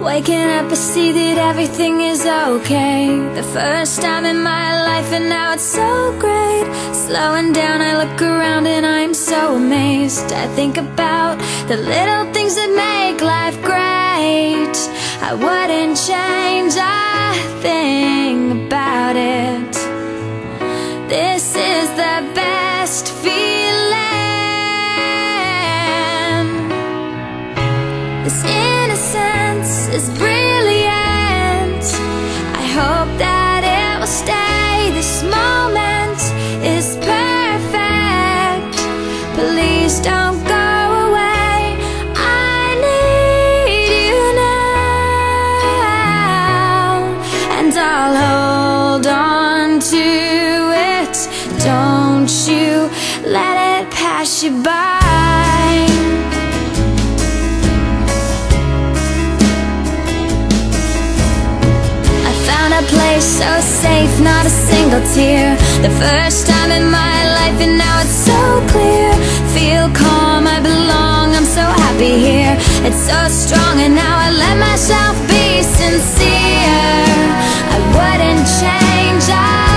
Waking up I see that everything is okay. The first time in my life and now it's so great. Slowing down I look around and I'm so amazed. I think about the little things that make life great. I wouldn't change a thing about it. This is the best feeling. This innocence is brilliant. I hope that it will stay. This moment is perfect. Please don't go away. I need you now, and I'll hold on to it. Don't you let it pass you by. A place so safe, not a single tear. The first time in my life and now it's so clear. Feel calm, I belong, I'm so happy here. It's so strong and now I let myself be sincere. I wouldn't change